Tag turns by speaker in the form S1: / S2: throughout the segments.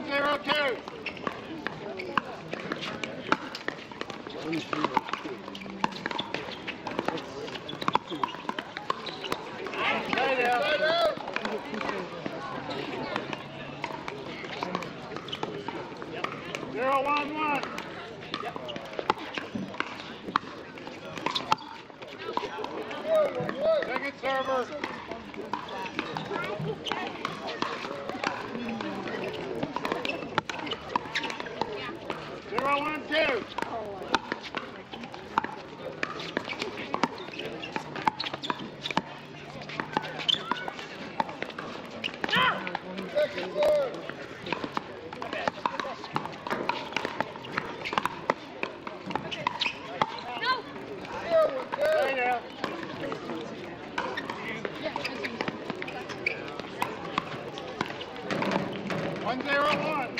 S1: 1-0-2. Stay down. 0-1-1. Second server. 0-1-2. Second serve. Stay down. 1-0-1.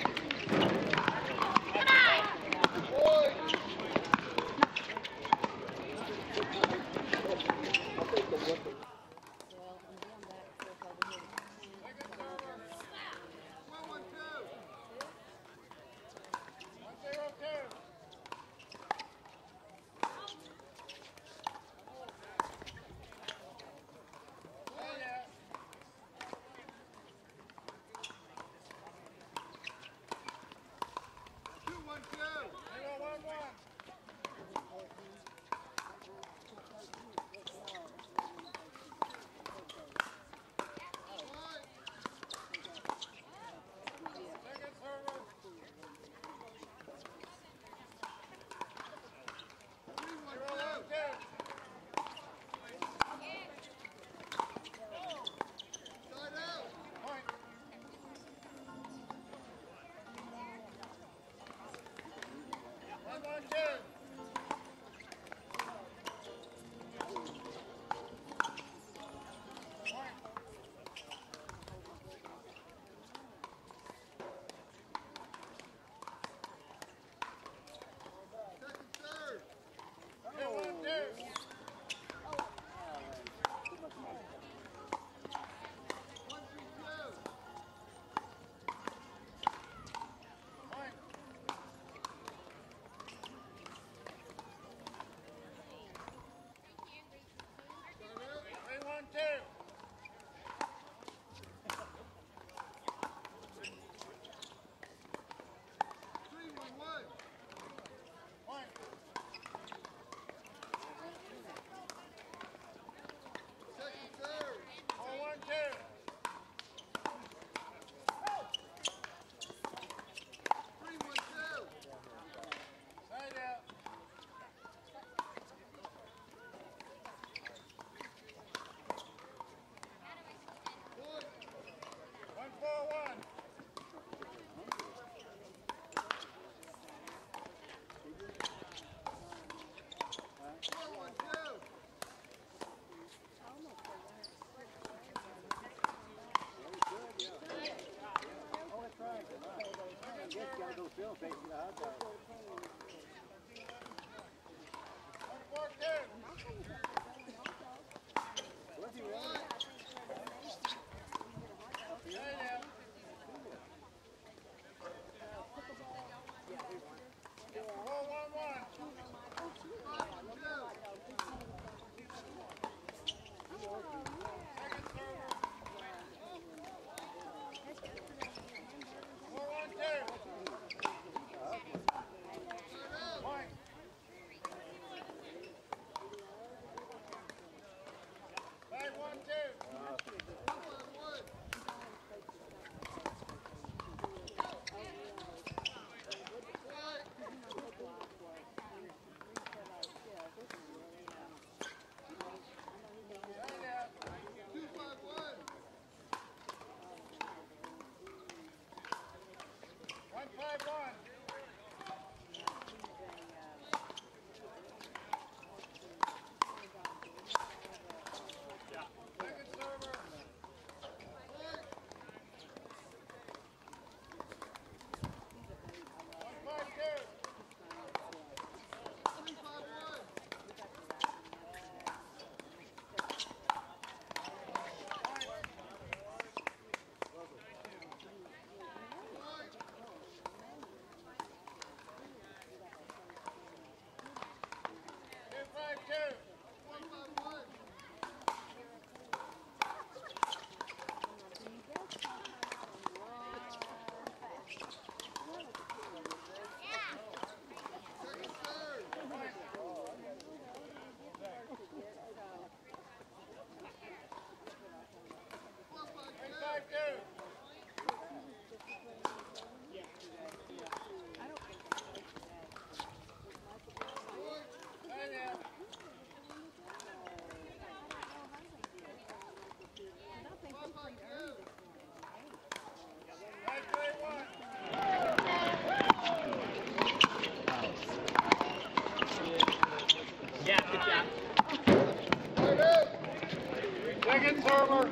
S1: Second server.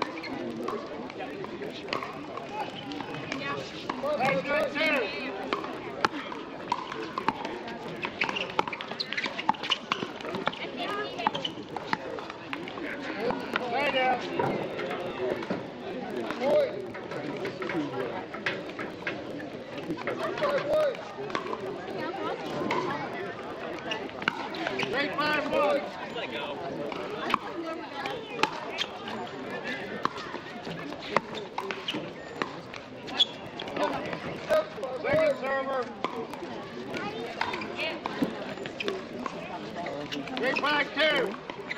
S1: That's good too. Stay down. Great 5-1.
S2: Let go.
S1: Second server. Great 5-2.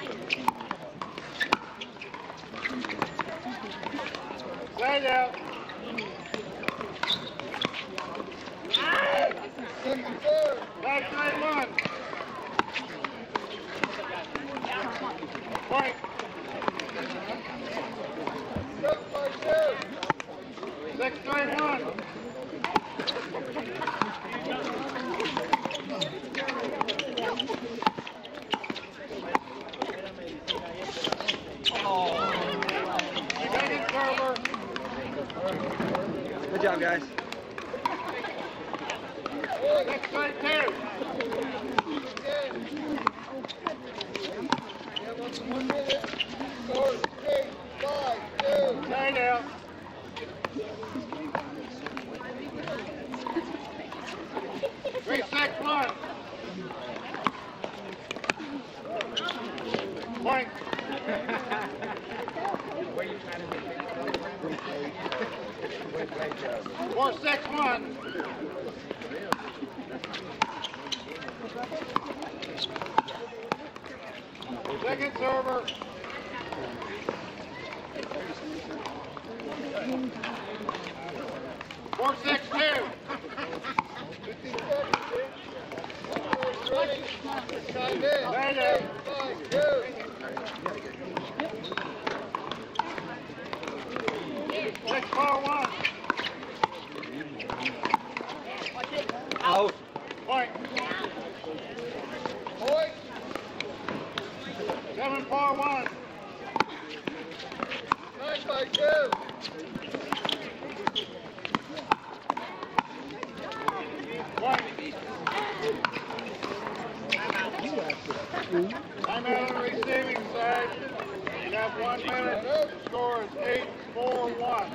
S1: Stay down. That's 9-1. Point. 6-9-1. Second server.
S3: Good job, guys.
S1: 6-2. Stay down. Three, 6-1. Point. Four, 6-1. Second server. Four, 6-2. Stay down. 6-4-1.
S3: Out.
S1: Point. 7-4-1.
S4: 9-2.
S1: Point. I'm out on the receiving side. You have 1 minute. The score is 8-4-1.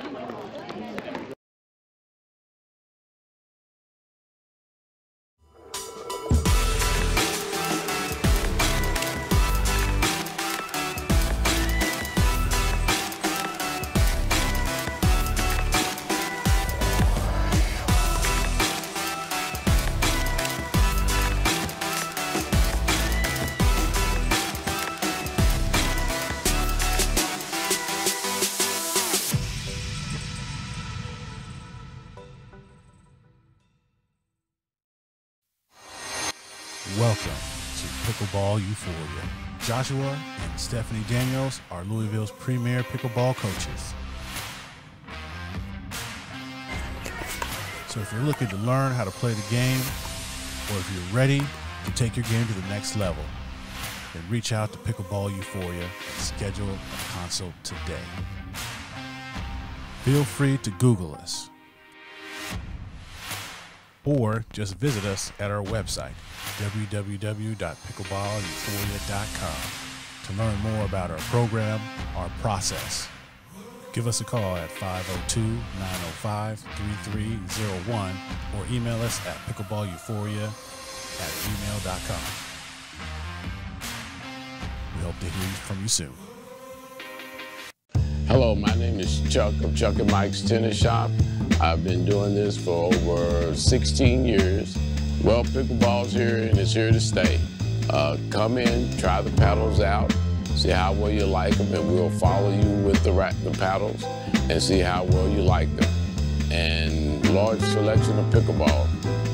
S5: Welcome to Pickleball Euphoria. Joshua and Stephanie Daniels are Louisville's premier pickleball coaches. So if you're looking to learn how to play the game, or if you're ready to take your game to the next level, then reach out to Pickleball Euphoria and schedule a consult today. Feel free to Google us, or just visit us at our website, www.pickleballeuphoria.com, to learn more about our program, our process. Give us a call at 502-905-3301 or email us at pickleballeuphoria@gmail.com. We hope to hear from you soon.
S2: Hello, my name is Chuck of Chuck and Mike's Tennis Shop. I've been doing this for over 16 years. Well, pickleball's here and it's here to stay. Come in, try the paddles out, see how well you like them, and we'll follow you with the paddles and see how well you like them. And large selection of pickleball.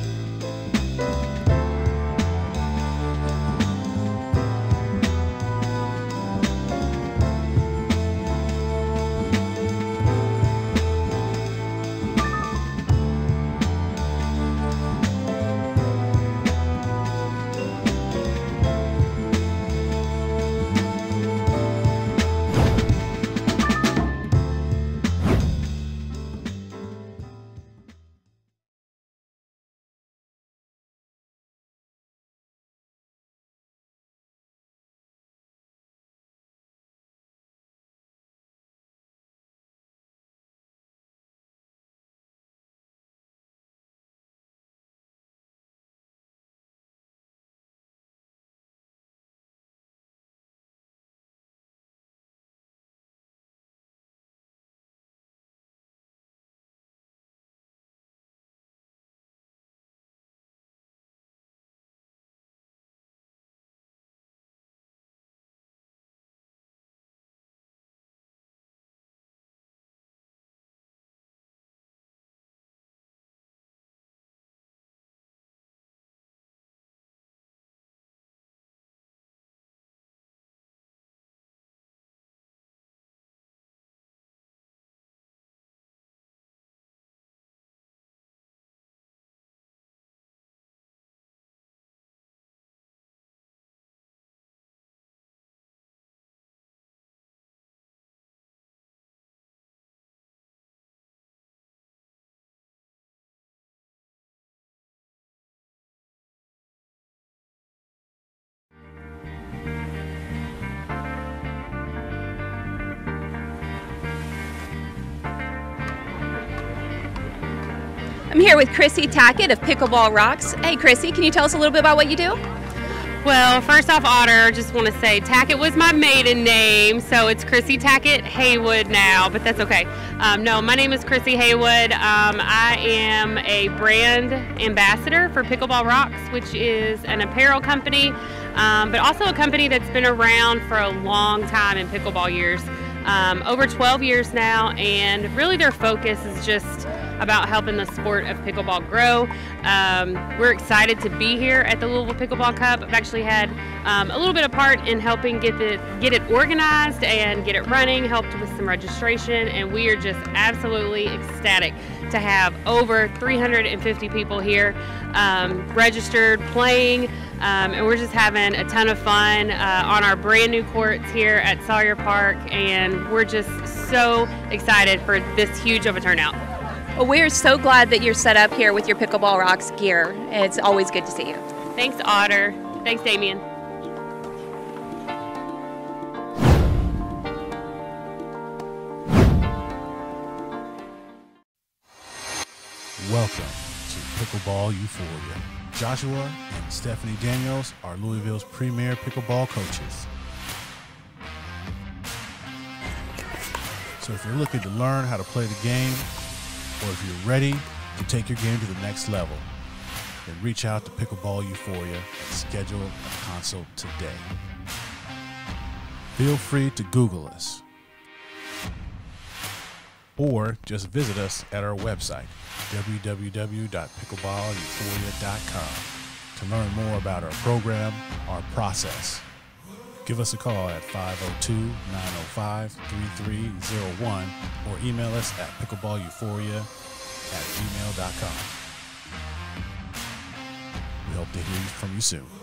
S4: I'm here with Chrissy Tackett of Pickleball Rocks. Hey Chrissy, can you tell us a little bit about what you do?
S6: Well, first off, Otter, just want to say Tackett was my maiden name, so it's Chrissy Tackett Haywood now, but that's okay. No, my name is Chrissy Haywood. I am a brand ambassador for Pickleball Rocks, which is an apparel company, but also a company that's been around for a long time in pickleball years, over 12 years now, and really their focus is just about helping the sport of pickleball grow. We're excited to be here at the Louisville Pickleball Cup. I've actually had a little bit of part in helping get it organized and get it running, helped with some registration, and we are just absolutely ecstatic to have over 350 people here registered, playing, and we're just having a ton of fun on our brand new courts here at Sawyer Park, and we're just so excited for this huge of a turnout.
S4: Well, we're so glad that you're set up here with your Pickleball Rocks gear. It's always good to see you.
S6: Thanks, Otter. Thanks, Damien.
S5: Welcome to Pickleball Euphoria. Joshua and Stephanie Daniels are Louisville's premier pickleball coaches. So if you're looking to learn how to play the game, or if you're ready to take your game to the next level, then reach out to Pickleball Euphoria and schedule a consult today. Feel free to Google us or just visit us at our website, www.pickleballeuphoria.com, to learn more about our program, our process. Give us a call at 502-905-3301 or email us at pickleballeuphoria@gmail.com. We hope to hear from you soon.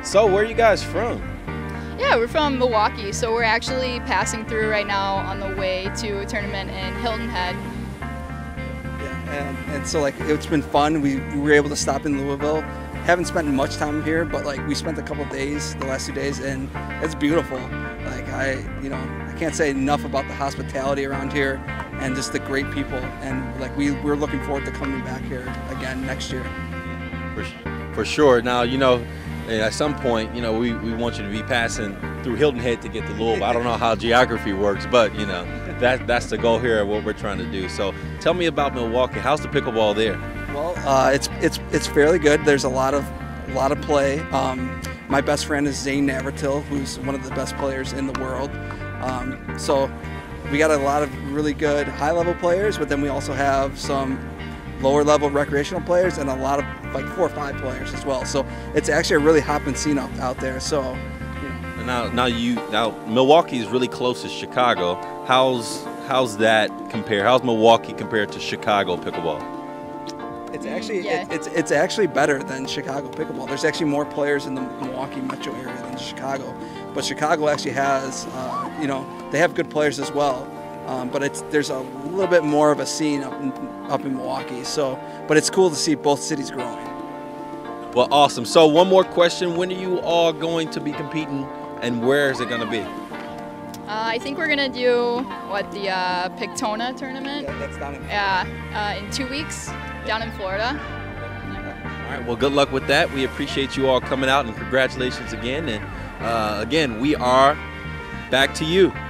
S7: So where are you guys from?
S8: Yeah, we're from Milwaukee, so we're actually passing through right now on the way to a tournament in Hilton Head.
S3: Yeah, and so like it's been fun. We were able to stop in Louisville. Haven't spent much time here, but like we spent a couple of days, the last 2 days, and it's beautiful. Like I can't say enough about the hospitality around here and just the great people. And like we're looking forward to coming back here again next year.
S7: For sure. Now, at some point, we want you to be passing through Hilton Head to get to Louisville. I don't know how geography works, but that's the goal here of what we're trying to do. So tell me about Milwaukee. How's the pickleball there?
S3: Well, it's fairly good. There's a lot of play. My best friend is Zane Navratil, who's one of the best players in the world. So we got a lot of really good high-level players, but then we also have some lower-level recreational players and a lot of like 4 or 5 players as well. So it's actually a really hopping scene out there. So
S7: now Milwaukee is really close to Chicago. How's that compare? How's Milwaukee compared to Chicago pickleball?
S3: It's actually it's actually better than Chicago pickleball. There's actually more players in the Milwaukee metro area than Chicago, but Chicago actually has they have good players as well. But there's a little bit more of a scene up in Milwaukee. So, but it's cool to see both cities growing.
S7: Well, awesome. So one more question: when are you all going to be competing, and where is it going to be?
S8: I think we're gonna do the Pictona tournament.
S3: Yeah, that's down in
S8: in 2 weeks down in Florida.
S7: All right. Well, good luck with that. We appreciate you all coming out, and congratulations again. And again, we are back to you.